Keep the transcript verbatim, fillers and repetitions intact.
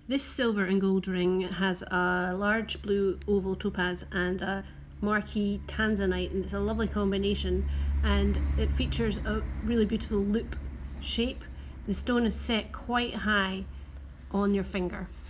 This silver and gold ring has a large blue oval topaz and a marquee Tanzanite, and it's a lovely combination, and it features a really beautiful loop shape. The stone is set quite high on your finger.